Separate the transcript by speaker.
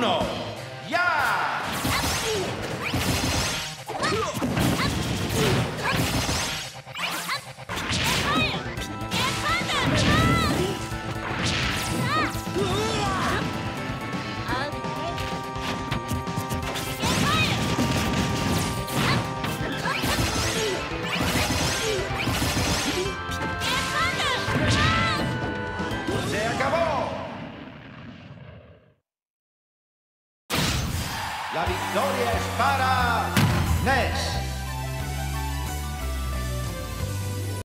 Speaker 1: 1. ¡Ya! ¡Se acabó! La victoria es para Ness.